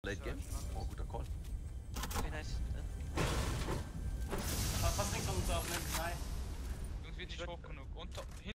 Late Game? Oh, guter Call. Okay, nice. Was bringt uns auf? Nein. Irgendwie nicht hoch genug. Und